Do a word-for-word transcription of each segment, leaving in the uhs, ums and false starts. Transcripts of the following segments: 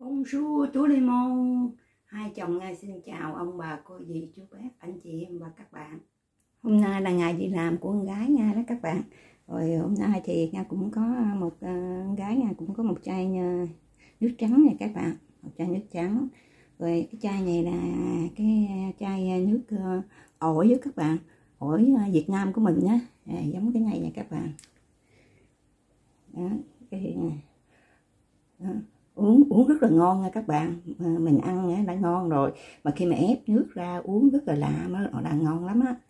Bonjour tout le monde. Hai chồng Nga xin chào ông bà cô dì chú bác anh chị em và các bạn. Hôm nay là ngày đi làm của con gái Nga đó các bạn. Rồi hôm nay thì Nga cũng có một uh, gái Nga cũng có một chai uh, nước trắng này các bạn, một chai nước trắng. Rồi cái chai này là cái chai nước uh, ổi với các bạn, ổi uh, Việt Nam của mình á, à, giống cái này nè các bạn. Đó, cái đó. uống uống rất là ngon nha các bạn, mình ăn đã ngon rồi mà khi mà ép nước ra uống rất là lạ, nó là ngon lắm á.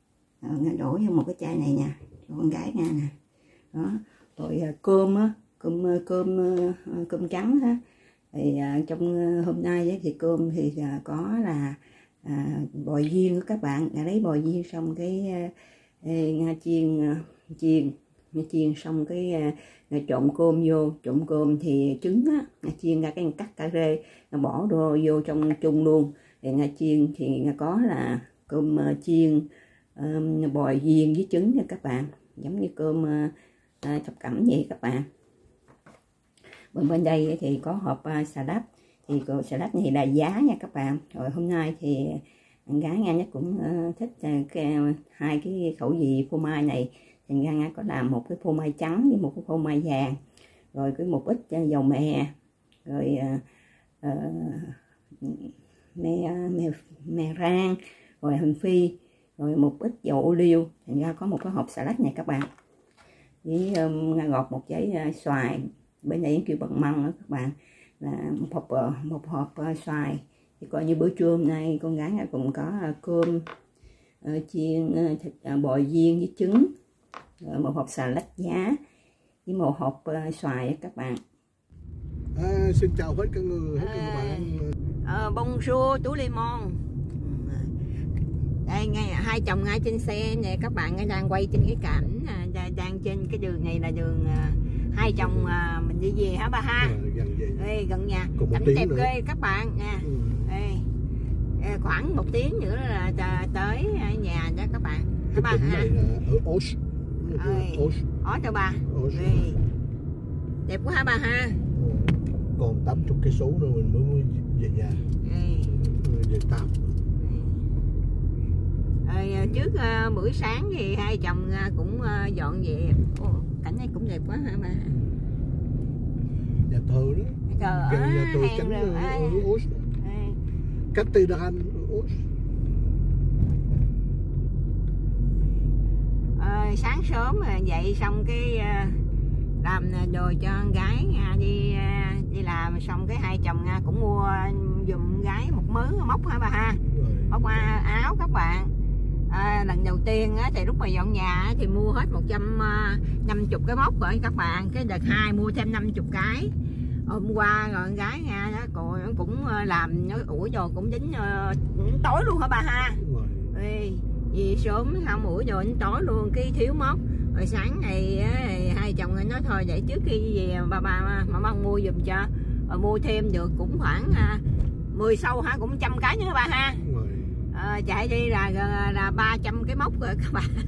Đổ vô một cái chai này nha cho con gái nha nè. Đó, rồi cơm á, cơm cơm cơm trắng á, thì trong hôm nay thì cơm thì có là à, bò viên của các bạn, đã lấy bò viên xong cái Nga chiên chiên chiên xong cái Nga trộn cơm vô, trộn cơm thì trứng á, Nga chiên ra cái cắt cà rê, Nga bỏ đồ vô trong chung luôn. Thì Nga chiên thì Nga có là cơm uh, chiên um, bò viên với trứng nha các bạn, giống như cơm uh, uh, thập cẩm vậy các bạn. Bên bên đây thì có hộp uh, salad, thì salad này là giá nha các bạn. Rồi hôm nay thì anh gái Nga nhất cũng uh, thích uh, cái, hai cái khẩu vị phô mai này. Thì Nga có làm một cái phô mai trắng với một cái phô mai vàng, rồi cái một ít dầu mè, rồi uh, uh, mè, mè, mè rang, rồi hành phi, rồi một ít dầu ô liu. Thì Nga có một cái hộp salad này các bạn, với um, Nga gọt một trái uh, xoài, bên đây kêu bằng măng đó các bạn, là một hộp uh, một hộp uh, xoài. Thì coi như bữa trưa hôm nay con gái Nga cũng có uh, cơm uh, chiên uh, thịt uh, bò viên với trứng, một hộp salad giá với một hộp uh, xoài các bạn. À, xin chào hết các người, hết à, các bạn. Uh, bonjour tout le monde. Đây ngay hai chồng ngay trên xe nè các bạn, ngay đang quay trên cái cảnh, uh, đang trên cái đường này là đường uh, hai chồng uh, mình đi về hả bà ha? À, gần, Ê, gần nhà. Cảnh đẹp ghê các bạn nha. Ừ. Ê, khoảng một tiếng nữa là tới nhà đó các bạn. Hả bà ha? Ở Os. Ó cho bà. Ê. Đẹp quá hả bà ha? Còn tám mươi cây số nữa mình mới về nhà. Ê. Về Tạm. Ê, trước uh, buổi sáng thì hai chồng uh, cũng uh, dọn về. Ồ, cảnh này cũng đẹp quá hả bà? Nhà thờ đó. Trời ơi, nhà thờ tránh ở Os. Cathedral Os. À, sáng sớm dậy xong cái làm đồ cho con gái Nga đi đi làm xong cái hai chồng Nga cũng mua giùm gái một mớ móc hả bà ha? Móc áo các bạn. À, lần đầu tiên á, thì lúc mà dọn nhà thì mua hết một trăm năm mươi cái móc rồi các bạn, cái đợt hai mua thêm năm mươi cái. Hôm qua rồi con gái Nga đó cô cũng làm nó ủi đồ cũng đến uh, tối luôn hả bà ha? Ê, vì sớm không ủi đồ đến tối luôn, cái thiếu móc. Rồi sáng ngày hai chồng nói thôi để trước khi về bà bà mà mong mua giùm cho, rồi mua thêm được cũng khoảng uh, mười sâu hả, cũng trăm cái nữa bà ha. À, chạy đi là là ba trăm cái móc rồi các bạn.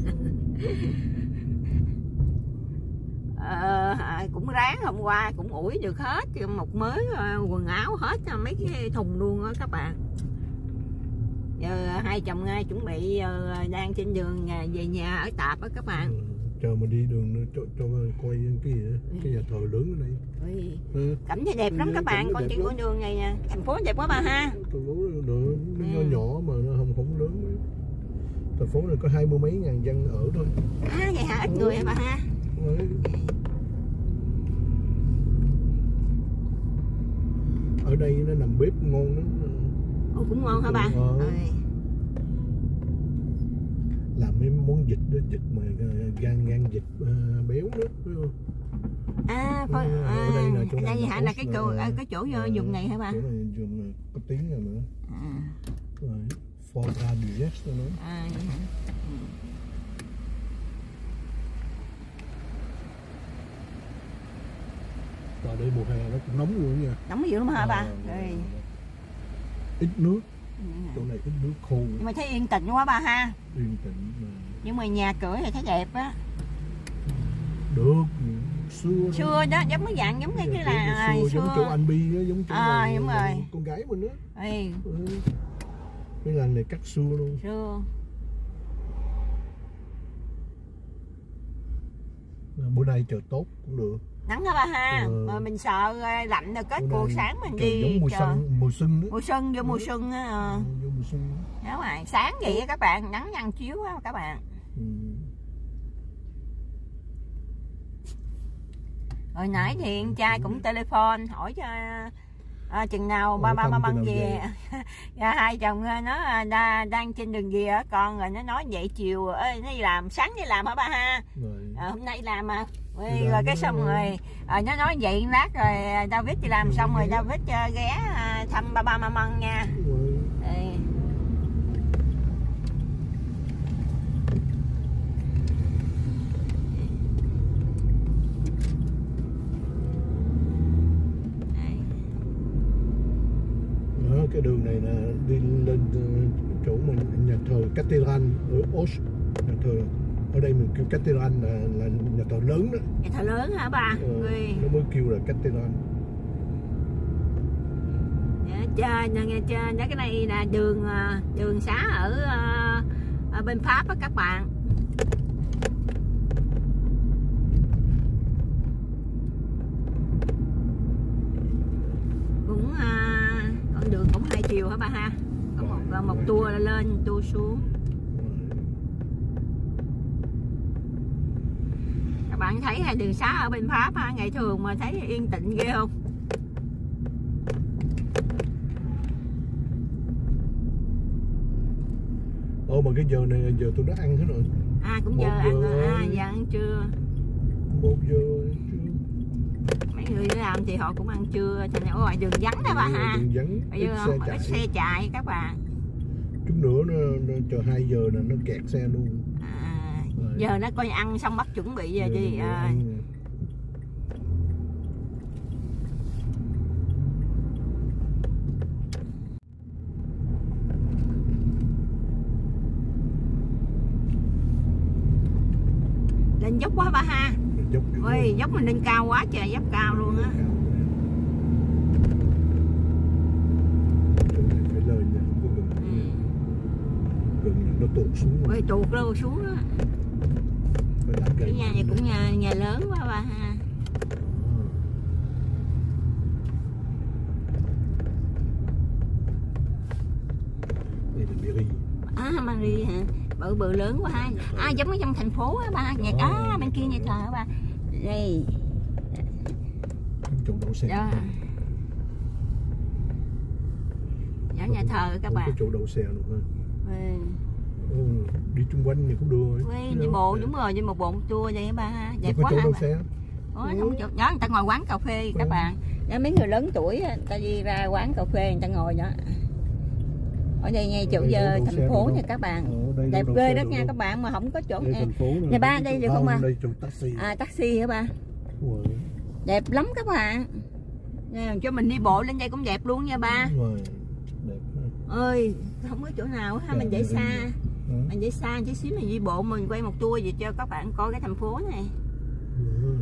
À, cũng ráng hôm qua cũng ủi được hết một mớ quần áo hết mấy cái thùng luôn á các bạn. Giờ hai chồng ngay chuẩn bị giờ đang trên đường về nhà ở Tạp á các bạn. Ừ, chờ mình đi đường cho, cho coi cái gì đó, cái nhà thờ lớn ở đây. Ừ. Cảnh thì đẹp lắm các bạn, con trên con đường này nè, thành phố đẹp quá bà ha. Thành phố nữa, nó ừ. nhỏ mà nó không không lớn. Thành phố này có hai mươi mấy ngàn dân ở thôi. À vậy hả, ít ừ. người hả bà ha? Ừ. Ở đây nó nằm bếp ngon lắm. Ồ, cũng ngon hả bà? Ờ. Làm mấy món vịt đó, vịt mà gan gan vịt uh, béo đó, phải không? À, phải, à, ở đây là chỗ đây này hả, là cái chỗ à, cái chỗ à, dùng này hả bà? Chỗ này dùng có tiếng rồi nữa. À. Rồi, foie gras du Gers đó nữa. À vậy hả? Ừ. Vào đây mùa hè nó cũng nóng luôn nha. Nóng dữ lắm hả à, bà? Rồi. Ít nước. Chỗ này ít nước khô. Nhưng mà thấy yên tĩnh quá bà ha. Yên tĩnh mà. Nhưng mà nhà cửa thì thấy đẹp á. Được, xưa xưa đó, giống cái dạng giống cái cái là xưa, xưa. giống chỗ anh Bi á, giống chỗ à, là, đúng là rồi. con gái mình á. Ừ. Ừ. Cái làng này cắt xưa luôn. Xưa. Bữa nay trời tốt cũng được. Nắng hả ba ha? Ừ. Mà mình sợ lạnh rồi kết cuộc sáng mình đi. Giống mùa xuân, mùa xuân đó. Mùa xuân vô mùa xuân á. Ừ, vô mùa xuân. Đúng rồi, sáng vậy á các bạn, nắng nhăn chiếu á các bạn. Ừ. Hồi nãy thì anh trai cũng telephone hỏi cho à, chừng nào ba ba ba băng về. Dạ, hai chồng nó đa, đang trên đường về á con, rồi nó nói vậy chiều ơi nó đi làm, sáng đi làm hả ba ha? À, hôm nay làm mà. Rồi, rồi cái xong rồi à, nó nói vậy lát rồi David đi làm xong rồi David uh, ghé uh, thăm ba ba ma măng nha. Đây. Đó, cái đường này là đi lên chỗ mình nhà thờ Cathedral ở Os, nhà thờ ở đây mình kêu Cathedral là, là nhà thờ lớn đó. Nhà thờ lớn hả ba? Ờ, Ui. nó mới kêu là Cathedral. Trên trên đó, cái này là đường đường xá ở, ở bên Pháp á các bạn. Cũng à, con đường cũng hai chiều hả ba ha? Có một một tour lên tour xuống. Các bạn thấy hai đường xá ở bên Pháp ha, ngày thường mà thấy yên tĩnh ghê không? Ồ mà cái giờ này giờ tôi đã ăn hết rồi. À cũng giờ, giờ ăn rồi. À giờ ăn trưa. Một giờ trưa. Mấy người đi làm thì họ cũng ăn trưa, thành ra ở ngoài đường vắng đó ba ha. Đường vắng, ít xe, chạy. Ít xe chạy các bạn. Chút nữa nó, nó chờ hai giờ là nó kẹt xe luôn. À, giờ nó coi ăn xong bắt chuẩn bị giờ đi. À. Lên dốc quá ba ha. Dốc, ôi dốc mình lên cao quá trời, dốc cao luôn á. Chỗ này phải lên nha, không có gần. Ừ. Gần là nó tụt xuống. Ôi tụt đâu xuống á. Cái nhà này cũng nhà nhà lớn quá ba ha. Đây là Mary. À Mary hả? Bự bự lớn quá ha. À giống ở trong thành phố á ba, nhà cá bên kia nhà thờ á ba. Đây. Chỗ đậu xe. Đó. Đó nhà thờ các bạn. Có chỗ đậu xe luôn ha. Ừ. Ừ, đi chung quanh này cũng được. Đi, đi bộ đúng rồi, đi một bộ một tour vậy ba ha. Đẹp quá ha. Xe. Đó, không chỗ, đó người ta ngồi quán cà phê các bạn. Đó, mấy người lớn tuổi người ta đi ra quán cà phê người ta ngồi đó. Ở đây ngay chỗ giờ thành phố nha các bạn. Ờ, đẹp ghê đó nha các bạn, mà không có chỗ này. Nhà ba đây được không à? Đây chỗ taxi. À taxi hả ba? Wow. Đẹp lắm các bạn. Nè, cho mình đi bộ lên đây cũng đẹp luôn nha ba. Wow. Đẹp ha. Ơi, không có chỗ nào ha, mình để xa. Hả? Mình để xa chút xíu mình đi bộ mình quay một tour gì cho các bạn coi cái thành phố này. Ừ,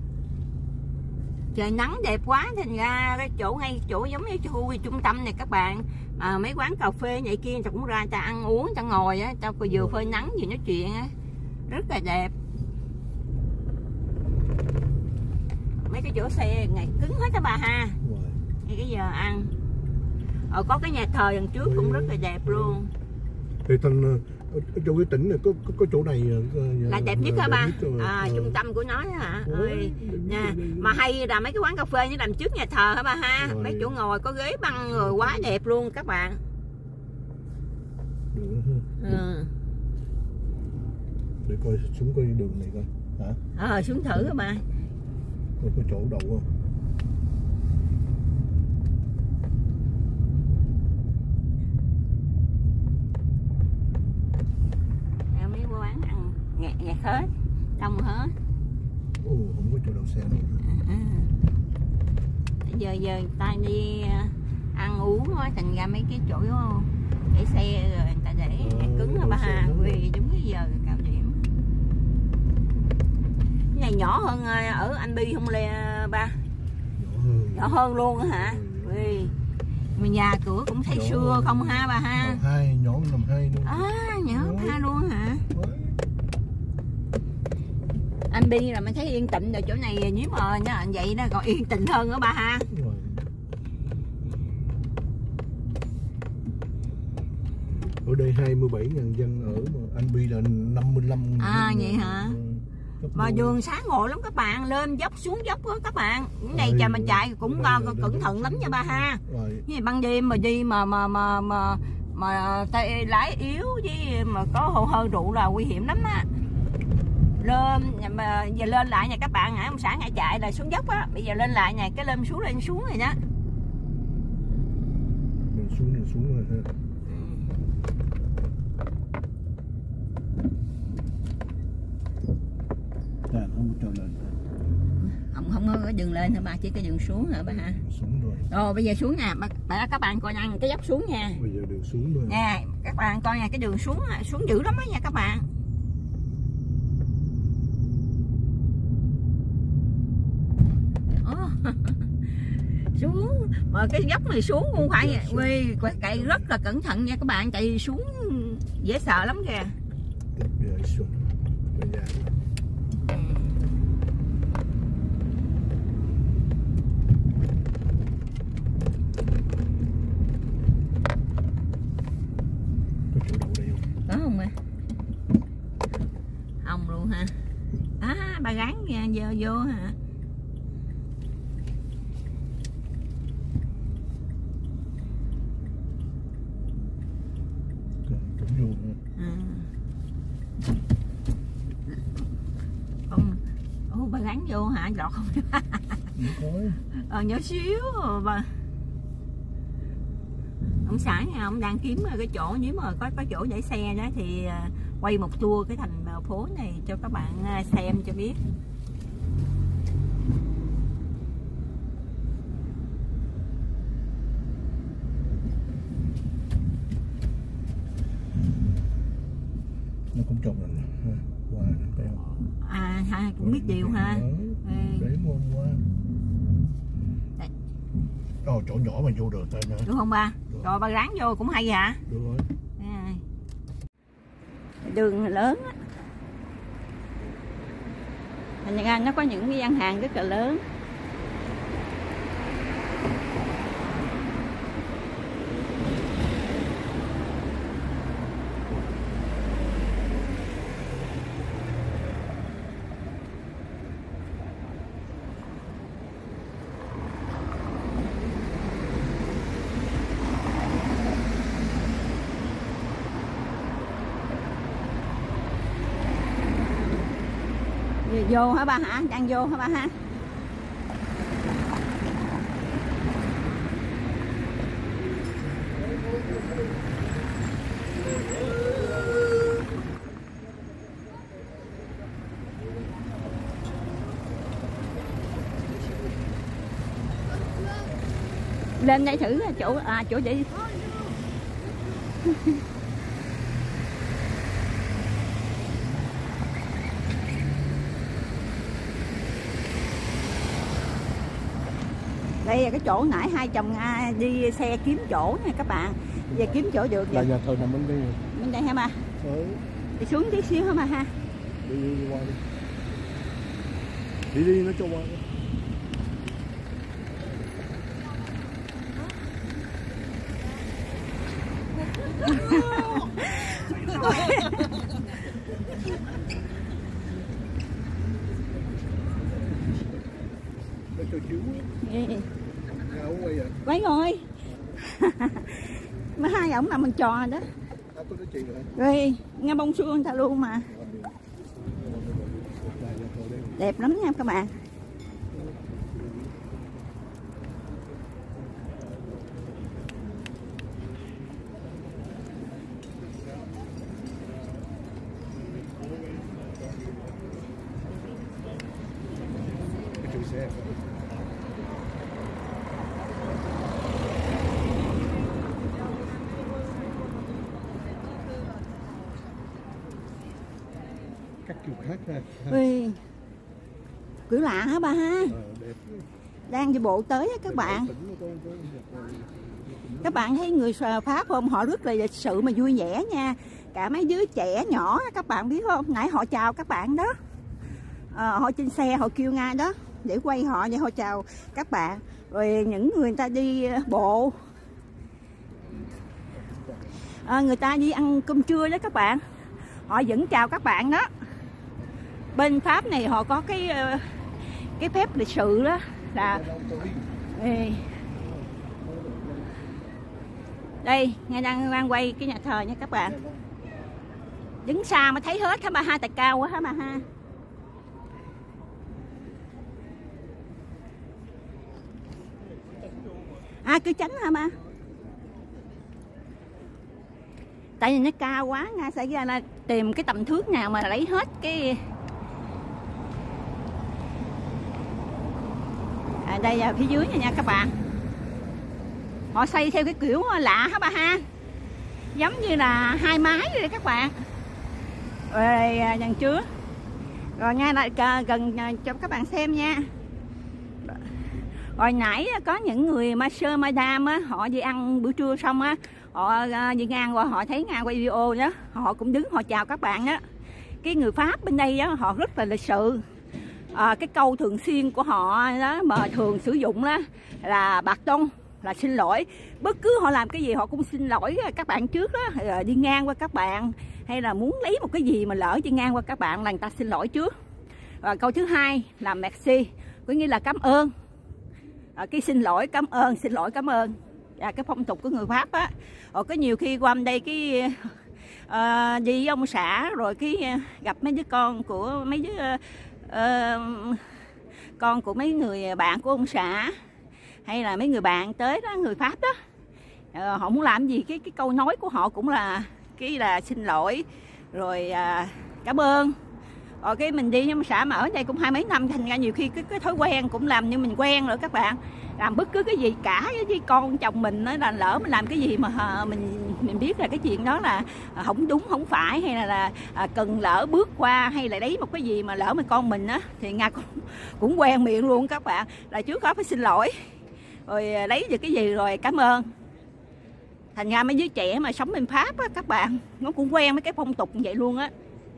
trời nắng đẹp quá, thành ra cái chỗ ngay chỗ giống như khu trung tâm này các bạn, à, mấy quán cà phê này kia người ta cũng ra, người ta ăn uống, người ta ngồi á, ta vừa phơi nắng vừa nói chuyện á, rất là đẹp. Mấy cái chỗ xe ngày cứng hết á bà ha. Ngay cái giờ ăn. Ờ, có cái nhà thờ đằng trước cũng rất là đẹp luôn. Thì thành ở chỗ cái tỉnh này có có, có chỗ này là đẹp nhất hả ba? À, trung tâm của nó hả? Ơi nè, mà hay là mấy cái quán cà phê như làm trước nhà thờ hả ba ha? Rồi. Mấy chỗ ngồi có ghế băng rồi quá đẹp luôn các bạn. Ừ. Để coi xuống coi đường này coi hả? Ờ, xuống thử hả ba? Coi có chỗ đậu không? Ngạt, ngạt hết, đông hết. Ồ, không có chỗ đậu xe đâu. À, giờ giờ ta đi ăn uống thôi, thành ra mấy cái chỗ để xe rồi người ta để à, cứng rồi ba ha, vì đúng cái giờ cao điểm. Cái này nhỏ hơn ở Anh Bi không lê ba? Nhỏ hơn. Nhỏ hơn luôn á hả? Ừ. Mà nhà cửa cũng thấy nhỏ xưa hơn. Không ha bà ha? Lầm hai, nhỏ lầm hai luôn. À, nhỏ ha luôn hả? Đấy. Anh Bi là mình thấy yên tĩnh rồi, chỗ này nếu mà vậy đó còn yên tĩnh hơn đó bà ha. Rồi. Ở đây hai mươi bảy nghìn dân ở, mà Anh Bi là năm mươi lăm. À vậy hả? Mà đường sáng ngộ lắm các bạn, lên dốc xuống dốc đó các bạn. Cái này trời mình chạy cũng cẩn thận lắm nha ba ha. Như ban đêm mà đi mà mà mà mà mà tay lái yếu với mà có hồ hơi rượu là nguy hiểm lắm á. Lên mà giờ lên lại nha các bạn, hả ông xã ngại chạy là xuống dốc á, bây giờ lên lại nha, cái lên xuống lên xuống rồi đó. Lên xuống lên xuống rồi ha. À, không có cho lên. Không không có cái đường lên hả bà, chỉ cái đường xuống hả bà ha? Xuống rồi. Rồi bây giờ xuống nè, bà các bạn coi nha, cái dốc xuống nha. Bây giờ đường xuống rồi. Nè, các bạn coi nha, cái đường xuống xuống dữ lắm đó nha các bạn. Xuống mà cái dốc này xuống không phải quy chạy rất là cẩn thận nha các bạn, chạy xuống dễ sợ lắm kìa. Có chỗ đậu đây không? Có không ạ? Không luôn hả? À bà gắn vô vô hả? À. Ông, ô, bà gắn vô hả? Lọt không? Ờ, nhỏ xíu bà. Ông xã nha, ông đang kiếm cái chỗ, nếu mà có có chỗ để xe đó thì quay một tour cái thành phố này cho các bạn xem cho biết. Nó cũng trồng rồi ha, qua phải không? À ha, cũng biết điều ha. Để mua qua. Ồ, chỗ nhỏ mà vô được tay nữa. Được không ba? Được. Rồi ba ráng vô cũng hay hả? Được rồi. À. Đường lớn á. Thành ra nó có những cái gian hàng rất là lớn. Vô hả ba hả? Đang vô hả ba ha? Lên đây thử chỗ à chỗ để đây là cái chỗ nãy hai chồng đi xe kiếm chỗ nha các bạn. Giờ kiếm chỗ được là nhà thờ nằm bên đây. Bên đây hả ba? Ừ. Đi xuống tí xíu hả ba ha? Đi đi, đi qua đi. Đi đi nó cho qua đi. Nó cho chiếu. Sao quay vậy? Quay rồi. Mà hai ổng làm mình trò đó. À, tôi nói chuyện rồi. Rồi, nghe bông xuông người ta luôn mà. Đẹp lắm nha các bạn. Các kiểu khác ra. Ui. kiểu lạ hả ba ha? Ờ, đẹp. Đang đi bộ tới á các bạn. Các bạn thấy người Pháp không? Họ rất là lịch sự mà vui vẻ nha. Cả mấy đứa trẻ nhỏ các bạn biết không? Nãy họ chào các bạn đó. À, họ trên xe họ kêu ngay đó để quay họ để họ chào các bạn. Rồi những người ta đi bộ, à, người ta đi ăn cơm trưa đó các bạn, họ vẫn chào các bạn đó. Bên Pháp này họ có cái cái phép lịch sự đó là đây, ngay đang đang quay cái nhà thờ nha các bạn. Đứng xa mà thấy hết hả bà ha, tại cao quá hả bà ha. À cứ tránh hả ba? Tại vì nó cao quá nha, xảy ra là tìm cái tầm thước nào mà lấy hết cái. À, đây là phía dưới này nha các bạn. Họ xây theo cái kiểu lạ hả bà ha, giống như là hai mái vậy các bạn. Rồi đằng trước, rồi ngay lại gần cho các bạn xem nha. Hồi nãy có những người master madam á, họ đi ăn bữa trưa xong á, họ đi ngang qua, họ thấy ngang quay video đó, họ cũng đứng họ chào các bạn đó. Cái người Pháp bên đây đó, họ rất là lịch sự. À, cái câu thường xuyên của họ đó mà thường sử dụng đó là pardon, là xin lỗi. Bất cứ họ làm cái gì họ cũng xin lỗi các bạn trước đó, rồi đi ngang qua các bạn hay là muốn lấy một cái gì mà lỡ đi ngang qua các bạn là người ta xin lỗi trước. Và câu thứ hai là merci, có nghĩa là cảm ơn. À, cái xin lỗi cảm ơn, xin lỗi cảm ơn, à, cái phong tục của người Pháp á. Rồi có nhiều khi qua đây cái uh, đi với ông xã rồi cái uh, gặp mấy đứa con của mấy đứa uh, con của mấy người bạn của ông xã hay là mấy người bạn tới đó, người Pháp đó, uh, họ muốn làm gì cái cái câu nói của họ cũng là cái là xin lỗi rồi uh, cảm ơn. Rồi cái mình đi với ông xã mà ở đây cũng hai mấy năm, thành ra nhiều khi cái, cái thói quen cũng làm như mình quen rồi các bạn. Làm bất cứ cái gì cả với con chồng mình đó, là lỡ mình làm cái gì mà mình mình biết là cái chuyện đó là không đúng không phải, hay là, là à, cần lỡ bước qua hay là đấy một cái gì mà lỡ mà con mình á thì Nga cũng, cũng quen miệng luôn các bạn, là trước đó phải xin lỗi rồi lấy được cái gì rồi cảm ơn. Thành ra mấy đứa trẻ mà sống bên Pháp á các bạn, nó cũng quen mấy cái phong tục như vậy luôn á.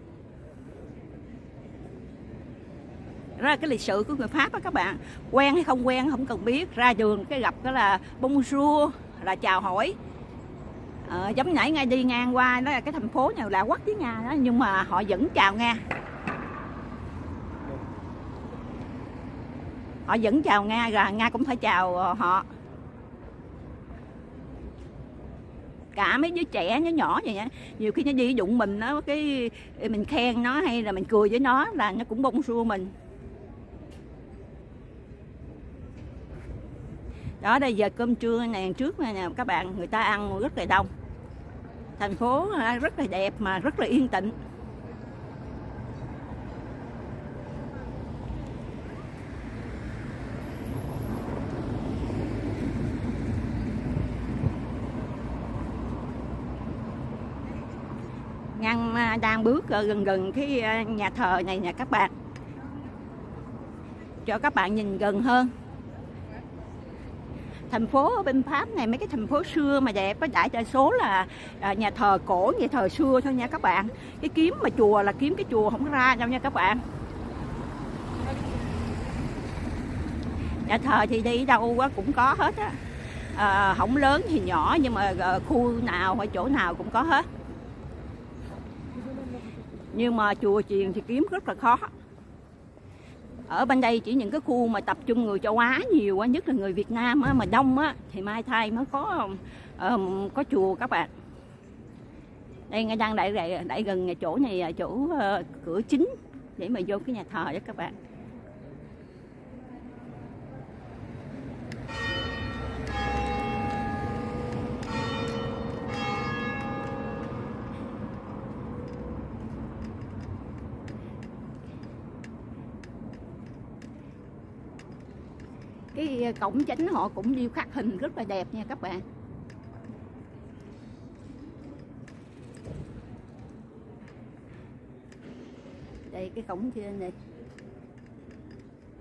Đó là cái lịch sử của người Pháp đó các bạn. Quen hay không quen không cần biết, ra đường cái gặp đó là bonjour, là chào hỏi. À, giống nãy ngay đi ngang qua đó là cái thành phố nào lạ quắc với Nga đó, nhưng mà họ vẫn chào Nga. Họ vẫn chào Nga, rồi Nga cũng phải chào họ. Cả mấy đứa trẻ nó nhỏ vậy á, nhiều khi nó đi đụng mình nó cái mình khen nó hay là mình cười với nó là nó cũng bonjour mình. Đó, đây giờ cơm trưa này trước này nè các bạn, người ta ăn rất là đông. Thành phố rất là đẹp mà rất là yên tĩnh. Ngăn đang bước gần gần cái nhà thờ này nè các bạn, cho các bạn nhìn gần hơn. Thành phố ở bên Pháp này, mấy cái thành phố xưa mà đẹp có đại đa số là à, nhà thờ cổ, nhà thờ xưa thôi nha các bạn. Cái kiếm mà chùa là kiếm cái chùa không ra đâu nha các bạn. Nhà thờ thì đi đâu cũng có hết á, à, không lớn thì nhỏ nhưng mà khu nào hay chỗ nào cũng có hết. Nhưng mà chùa chiền thì kiếm rất là khó. Ở bên đây chỉ những cái khu mà tập trung người châu Á nhiều á, nhất là người Việt Nam á, mà đông á thì mai thay mới có uh, có chùa các bạn. Đây ngay đang đại đại, đại gần chỗ này, chỗ uh, cửa chính để mà vô cái nhà thờ đó các bạn. Cái cổng chính họ cũng điêu khắc hình rất là đẹp nha các bạn. Đây cái cổng trên này.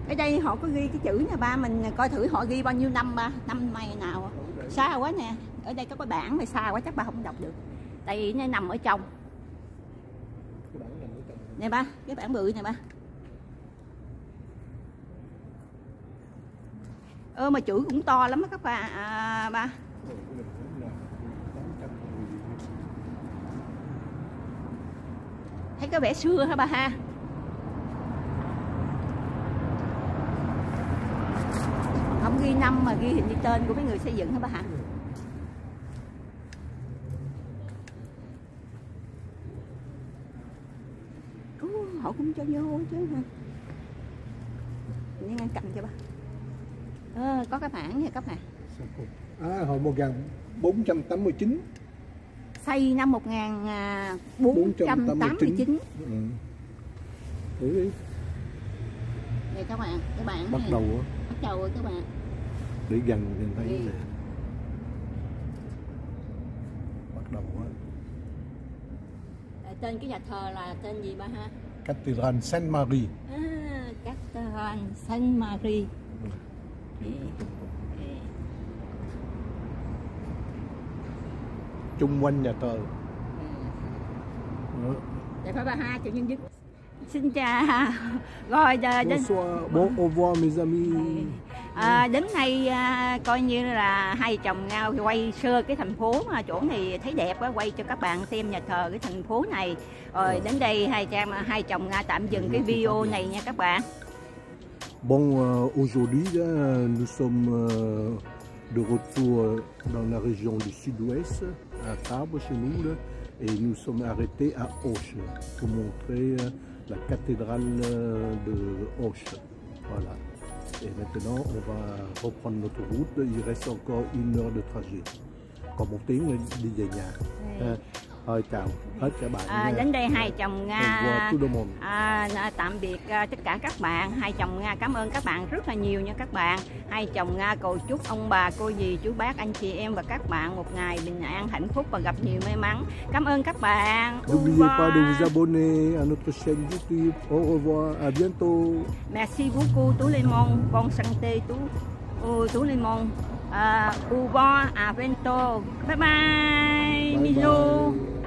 Ở đây họ có ghi cái chữ nè ba, mình coi thử họ ghi bao nhiêu năm ba, năm nay nào. Xa quá nè, ở đây có cái bảng mà xa quá chắc ba không đọc được. Tại vì nó nằm ở trong. Nè ba, cái bảng bự nè ba. Ơ mà chữ cũng to lắm á các bạn à, ba. Thấy có vẻ xưa hả ba ha? Không ghi năm mà ghi hình như tên của mấy người xây dựng hả ba hả? Uh, họ cũng cho vô chứ ha. Nên cầm cho ba. Ờ, có cái bảng nha các bạn. À, hồi một nghìn bốn trăm tám mươi chín. Xây năm một nghìn bốn trăm tám mươi chín. Ừ. Thử đi. Đây các bạn, cái bảng bắt này. đầu á. Bắt đầu rồi các bạn. Để gần nhìn thấy ừ. nè. Bắt đầu á. Tên cái nhà thờ là tên gì ba ha? Cathédrale Sainte-Marie. À, Cathédrale Sainte-Marie. Ừ. Ừ. Ừ. Chung quanh nhà thờ. Ừ. Để phải ba ha cho nhân dính. Xin chào. Rồi đến Bonsoir, bon au revoir mes amis. À, đến nay à, coi như là hai chồng nhau quay sơ cái thành phố mà chỗ này thấy đẹp quá, quay cho các bạn xem nhà thờ cái thành phố này. Rồi đến đây hai cha hai chồng Nga tạm dừng cái video này nha các bạn. Bon, euh, aujourd'hui là, nous sommes euh, de retour dans la région du sud-ouest, à Tarbes chez nous, là, et nous sommes arrêtés à Auch pour montrer euh, la cathédrale de Auch. Voilà. Et maintenant, on va reprendre notre route. Il reste encore une heure de trajet. Còn một tiếng nữa đi về nhà. À, thôi chào hết cả bạn. À, đến đây hai chồng Nga à, tạm biệt uh, tất cả các bạn. Hai chồng Nga cảm ơn các bạn rất là nhiều nha các bạn. Hai chồng Nga cầu chúc ông bà, cô dì, chú bác, anh chị em và các bạn một ngày bình an, hạnh phúc và gặp nhiều may mắn. Cảm ơn các bạn. N'oubliez pas de vous abonner à notre chaîne YouTube. Au revoir, à bientôt. Merci beaucoup tout le monde. Bonne santé tout, tout le monde. Uh, au revoir, à bientôt. Bye bye. Bisous.